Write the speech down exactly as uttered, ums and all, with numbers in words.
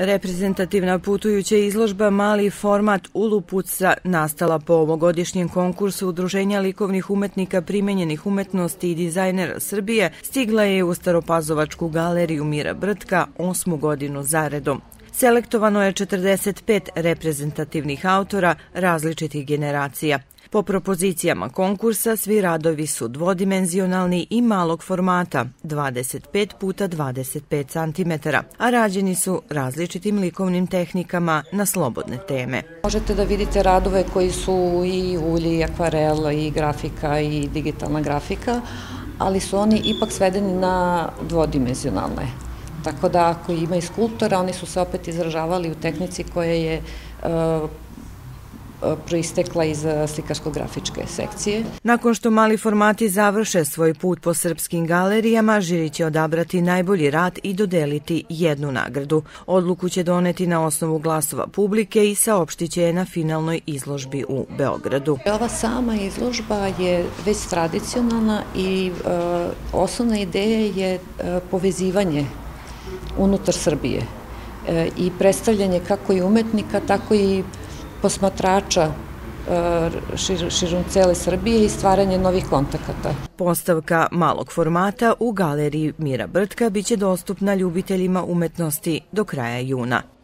Reprezentativna putujuća izložba Mali format u Lupuca, nastala po ovogodišnjem konkursu Udruženja likovnih umetnika primenjenih umetnosti i dizajnera Srbije, stigla je u Staropazovačku galeriju Mira Brtka osmu godinu zaredom. Selektovano je četrdeset pet reprezentativnih autora različitih generacija. Po propozicijama konkursa svi radovi su dvodimenzionalni i malog formata, dvadeset pet puta dvadeset pet centimetara, a rađeni su različitim likovnim tehnikama na slobodne teme. Možete da vidite radove koji su i ulje, i akvarela, i grafika, i digitalna grafika, ali su oni ipak svedeni na dvodimenzionalne. Tako da ako ima i skulptora, oni su se opet izražavali u tehnici koja je proistekla iz slikarsko-grafičke sekcije. Nakon što mali formati završe svoj put po srpskim galerijama, žiri će odabrati najbolji rad i dodeliti jednu nagradu. Odluku će doneti na osnovu glasova publike i saopštit će je na finalnoj izložbi u Beogradu. Ova sama izložba je već tradicionalna i osnovna ideja je povezivanje unutar Srbije i predstavljanje kako i umetnika, tako i posmatrača širom cele Srbije i stvaranje novih kontakata. Postavka malog formata u galeriji Mira Brtka biće dostupna ljubiteljima umetnosti do kraja juna.